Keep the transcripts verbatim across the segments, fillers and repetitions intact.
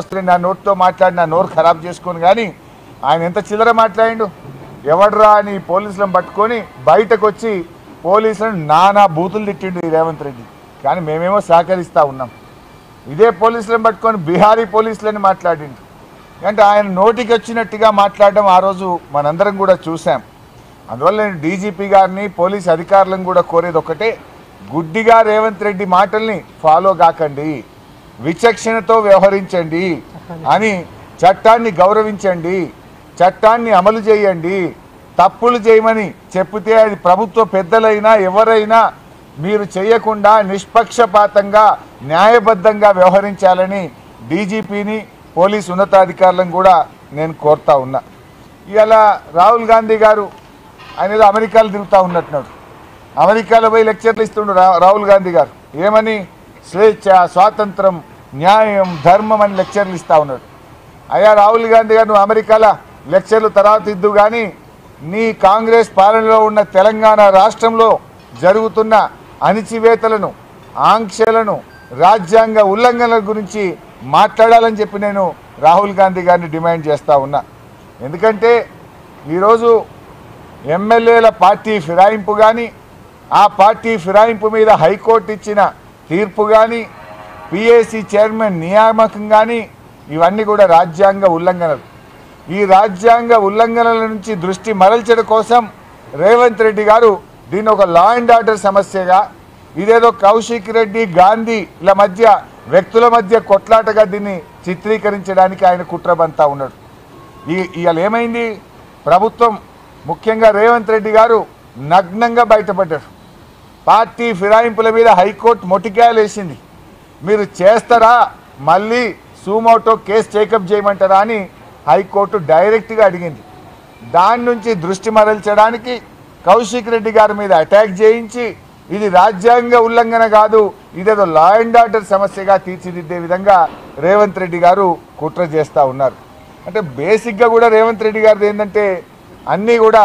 వస్తున్నాయి నా నోటితో మాట్లాడి నా నోరు ఖరాబ్ చేసుకొని. కానీ ఆయన ఎంత చిల్లర మాట్లాడిండు. ఎవడ్రా అని పోలీసులను పట్టుకొని బయటకు వచ్చి పోలీసులను నానా బూతులు తిట్టిండు ఈ రేవంత్ రెడ్డి. కానీ మేమేమో సహకరిస్తూ ఉన్నాం. ఇదే పోలీసులను పట్టుకొని బీహారీ పోలీసులని మాట్లాడిండు. అంటే ఆయన నోటికి వచ్చినట్టుగా మాట్లాడడం ఆ రోజు మనందరం కూడా చూసాం. అందువల్ల నేను డీజీపీ గారిని పోలీస్ అధికారులను కూడా కోరేది ఒకటే, గుడ్డిగా రేవంత్ రెడ్డి మాటల్ని ఫాలో కాకండి, విచక్షణతో వ్యవహరించండి అని, చట్టాన్ని గౌరవించండి, చట్టాన్ని అమలు చేయండి. తప్పులు చేయమని చెప్తే అది ప్రభుత్వ పెద్దలైనా ఎవరైనా మీరు చేయకుండా నిష్పక్షపాతంగా న్యాయబద్ధంగా వ్యవహరించాలని డీజీపీని పోలీసు ఉన్నతాధికారులను కూడా నేను కోరుతా ఉన్నా. ఇవాళ రాహుల్ గాంధీ గారు ఆయన ఏదో అమెరికాలో తిరుగుతూ ఉన్నట్టున్నాడు. అమెరికాలో పోయి లెక్చర్లు ఇస్తుండు రాహుల్ గాంధీ గారు. ఏమని? స్వేచ్ఛ, స్వాతంత్రం, న్యాయం, ధర్మం అని లెక్చర్లు ఇస్తూ ఉన్నాడు. అయ్యా రాహుల్ గాంధీ గారు నువ్వు అమెరికాలో లెక్చర్లు తర్వాత ఇద్దు, కానీ నీ కాంగ్రెస్ పాలనలో ఉన్న తెలంగాణ రాష్ట్రంలో జరుగుతున్న అణిచివేతలను, ఆంక్షలను, రాజ్యాంగ ఉల్లంఘనల గురించి మాట్లాడాలని చెప్పి నేను రాహుల్ గాంధీ గారిని డిమాండ్ చేస్తూ ఉన్నా. ఎందుకంటే ఈరోజు ఎమ్మెల్యేల పార్టీ ఫిరాయింపు కానీ, ఆ పార్టీ ఫిరాయింపు మీద హైకోర్టు ఇచ్చిన తీర్పు కానీ, పిఏసీ చైర్మన్ నియామకం కానీ ఇవన్నీ కూడా రాజ్యాంగ ఉల్లంఘనలు. ఈ రాజ్యాంగ ఉల్లంఘనల నుంచి దృష్టి మరల్చడం కోసం రేవంత్ రెడ్డి గారు దీన్ని ఒక లా అండ్ ఆర్డర్ సమస్యగా, ఇదేదో కౌశిక్ రెడ్డి గాంధీల మధ్య వ్యక్తుల మధ్య కొట్లాటగా దీన్ని చిత్రీకరించడానికి ఆయన కుట్రబంతా ఉన్నాడు. ఈ ఇవాళ ఏమైంది? ప్రభుత్వం ముఖ్యంగా రేవంత్ రెడ్డి గారు నగ్నంగా బయటపడ్డారు. పార్టీ ఫిరాయింపుల మీద హైకోర్టు మొటికాయలు వేసింది. మీరు చేస్తారా, మళ్ళీ సూమోటో కేసు టేకప్ చేయమంటారా అని హైకోర్టు డైరెక్ట్గా అడిగింది. దాని నుంచి దృష్టి మరల్చడానికి కౌశిక్ రెడ్డి గారి మీద అటాక్ చేయించి ఇది రాజ్యాంగ ఉల్లంఘన కాదు, ఇదేదో లా అండ్ ఆర్డర్ సమస్యగా తీర్చిదిద్దే విధంగా రేవంత్ రెడ్డి గారు కుట్ర చేస్తూ ఉన్నారు. అంటే బేసిక్గా కూడా రేవంత్ రెడ్డి గారిది ఏంటంటే అన్నీ కూడా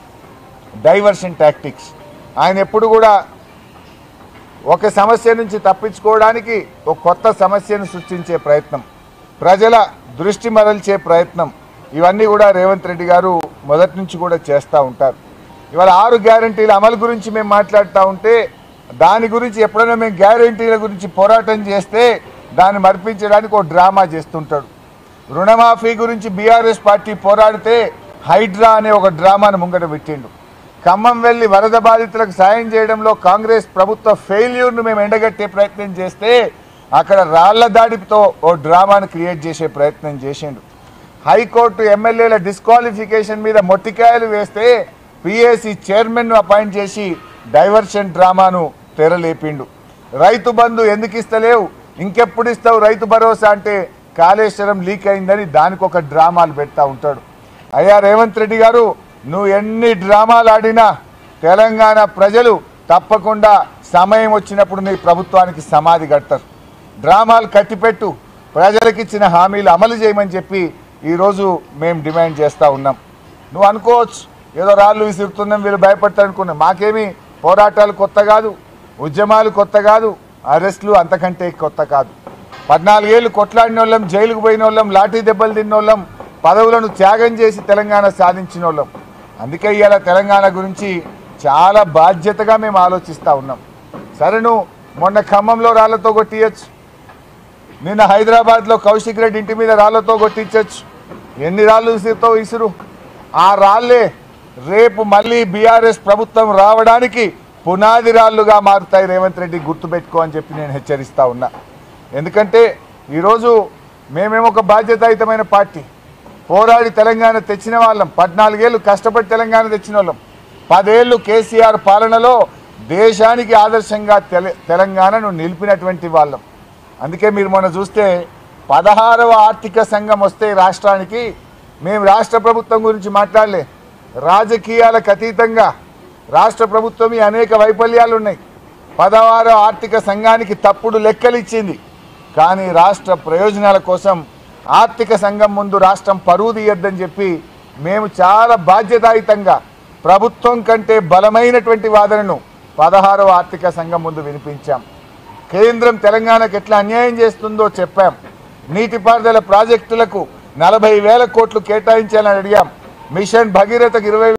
డైవర్షన్ టాక్టిక్స్. ఆయన ఎప్పుడు కూడా ఒక సమస్య నుంచి తప్పించుకోవడానికి ఒక కొత్త సమస్యను సృష్టించే ప్రయత్నం, ప్రజల దృష్టి మరల్చే ప్రయత్నం, ఇవన్నీ కూడా రేవంత్ రెడ్డి గారు మొదటి నుంచి కూడా చేస్తూ ఉంటారు. ఇవాళ ఆరు గ్యారంటీల అమలు గురించి మేము మాట్లాడుతూ ఉంటే దాని గురించి ఎప్పుడైనా మేము గ్యారంటీల గురించి పోరాటం చేస్తే దాన్ని మర్పించడానికి ఒక డ్రామా చేస్తుంటాడు. రుణమాఫీ గురించి బీఆర్ఎస్ పార్టీ పోరాడితే హైడ్రా అనే ఒక డ్రామాను ముంగట పెట్టిండు. ఖమ్మం వెళ్ళి వరద బాధితులకు సాయం చేయడంలో కాంగ్రెస్ ప్రభుత్వ ఫెయిల్యూర్ను మేము ఎండగట్టే ప్రయత్నం చేస్తే అక్కడ రాళ్ల దాడితో ఓ డ్రామాను క్రియేట్ చేసే ప్రయత్నం చేసిండు. హైకోర్టు ఎమ్మెల్యేల డిస్క్వాలిఫికేషన్ మీద మొట్టికాయలు వేస్తే పిఏసీ చైర్మన్ను అపాయింట్ చేసి డైవర్షన్ డ్రామాను తెరలేపిండు. రైతు బంధు ఎందుకు ఇస్తలేవు, ఇంకెప్పుడు ఇస్తావు రైతు భరోసా అంటే కాళేశ్వరం లీక్ అయిందని దానికి ఒక డ్రామాలు పెడతా ఉంటాడు. అయ్యా రేవంత్ రెడ్డి గారు, నువ్వు ఎన్ని డ్రామాలు ఆడినా తెలంగాణ ప్రజలు తప్పకుండా సమయం వచ్చినప్పుడు నీ ప్రభుత్వానికి సమాధి కడతారు. డ్రామాలు కట్టిపెట్టు, ప్రజలకు ఇచ్చిన హామీలు అమలు చేయమని చెప్పి ఈరోజు మేము డిమాండ్ చేస్తూ ఉన్నాం. నువ్వు అనుకోవచ్చు ఏదో రాళ్ళు విసురుతున్నాం వీళ్ళు భయపడతారు అనుకున్నాం. మాకేమీ పోరాటాలు కొత్త కాదు, ఉద్యమాలు కొత్త కాదు, అరెస్టులు అంతకంటే కొత్త కాదు. పద్నాలుగేళ్ళు కొట్లాడిన వాళ్ళం, జైలుకు పోయిన వాళ్ళం, లాఠీ దెబ్బలు తిన్న వాళ్ళం, పదవులను త్యాగం చేసి తెలంగాణ సాధించిన వాళ్ళం. అందుకే ఇవాళ తెలంగాణ గురించి చాలా బాధ్యతగా మేము ఆలోచిస్తూ ఉన్నాం. సరే నువ్వు మొన్న ఖమ్మంలో రాళ్లతో కొట్టియచ్చు, నిన్న హైదరాబాద్లో కౌశిక్ రెడ్డి ఇంటి మీద రాళ్లతో కొట్టించవచ్చు, ఎన్ని రాళ్ళు విసురుతో విసురు. ఆ రాళ్లే రేపు మళ్ళీ బీఆర్ఎస్ ప్రభుత్వం రావడానికి పునాది రాళ్లుగా మారుతాయి. రేవంత్ రెడ్డి గుర్తుపెట్టుకో అని చెప్పి నేను హెచ్చరిస్తూ ఉన్నా. ఎందుకంటే ఈరోజు మేమేమో ఒక బాధ్యతాయుతమైన పార్టీ, పోరాడి తెలంగాణ తెచ్చిన వాళ్ళం, పద్నాలుగేళ్ళు కష్టపడి తెలంగాణ తెచ్చిన వాళ్ళం, పదేళ్ళు కేసీఆర్ పాలనలో దేశానికి ఆదర్శంగా తెల తెలంగాణను నిలిపినటువంటి వాళ్ళం. అందుకే మీరు మొన్న చూస్తే పదహారవ ఆర్థిక సంఘం వస్తే రాష్ట్రానికి మేము రాష్ట్ర ప్రభుత్వం గురించి మాట్లాడలే. రాజకీయాలకు అతీతంగా రాష్ట్ర ప్రభుత్వం అనేక వైఫల్యాలు ఉన్నాయి. పదహారవ ఆర్థిక సంఘానికి తప్పుడు లెక్కలు ఇచ్చింది. కానీ రాష్ట్ర ప్రయోజనాల కోసం ఆర్థిక సంఘం ముందు రాష్ట్రం పరువు తీయొద్దని చెప్పి మేము చాలా బాధ్యతాయుతంగా ప్రభుత్వం కంటే బలమైనటువంటి వాదనను పదహారవ ఆర్థిక సంఘం ముందు వినిపించాం. కేంద్రం తెలంగాణకు ఎట్లా అన్యాయం చేస్తుందో చెప్పాం. నీటిపారుదల ప్రాజెక్టులకు నలభై వేల కోట్లు కేటాయించాలని అడిగాం. మిషన్ భగీరథకు ఇరవై